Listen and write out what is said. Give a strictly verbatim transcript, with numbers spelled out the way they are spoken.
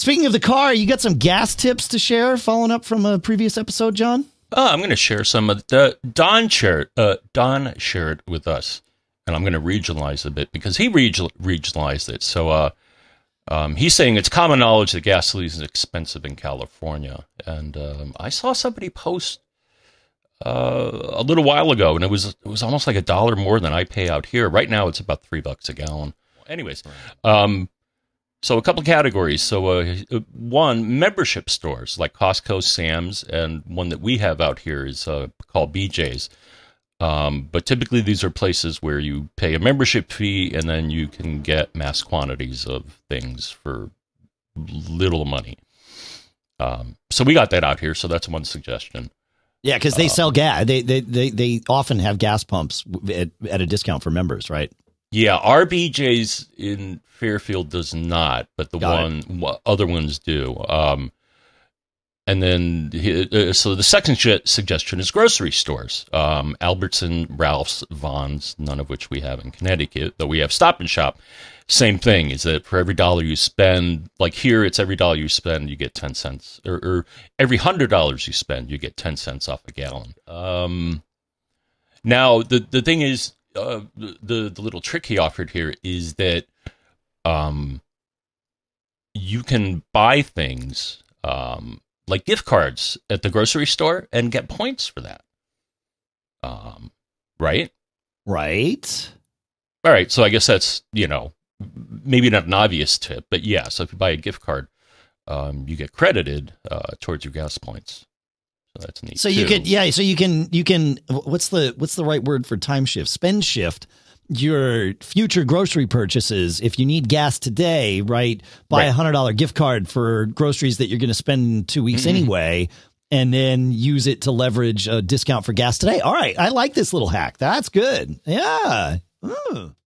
Speaking of the car, you got some gas tips to share following up from a previous episode, John? Oh, I'm going to share some of the Don shared. Uh, Don shared with us, and I'm going to regionalize a bit because he region, regionalized it. So, uh, um, he's saying it's common knowledge that gasoline is expensive in California, and um, I saw somebody post uh, a little while ago, and it was it was almost like a dollar more than I pay out here. Right now, it's about three bucks a gallon. Anyways, um, so a couple of categories. So, uh, one, membership stores like Costco, Sam's, and one that we have out here is uh, called B J's. Um, but typically, these are places where you pay a membership fee, and then you can get mass quantities of things for little money. Um, so we got that out here. So that's one suggestion. Yeah, because they uh, sell gas. They, they they they often have gas pumps at, at a discount for members, right? Yeah, our B J's in Fairfield does not, but the Got one w- other ones do. Um, and then, uh, so the second sh- suggestion is grocery stores. Um, Albertson, Ralph's, Vons, none of which we have in Connecticut, though we have Stop and Shop. Same thing, is that for every dollar you spend, like here, it's every dollar you spend, you get ten cents. Or, or every one hundred dollars you spend, you get ten cents off a gallon. Um, now, the, the thing is, uh, the, the little trick he offered here is that um, you can buy things um, like gift cards at the grocery store and get points for that. Um, right? Right. All right. So I guess that's, you know, maybe not an obvious tip, but yeah. So if you buy a gift card, um, you get credited uh, towards your gas points. So that's neat. So you too. can, yeah. So you can, you can. What's the what's the right word for time shift? Spend shift your future grocery purchases. If you need gas today, right? Buy a Right. hundred dollar gift card for groceries that you're going to spend in two weeks Mm-hmm. anyway, and then use it to leverage a discount for gas today. All right, I like this little hack. That's good. Yeah. Ooh.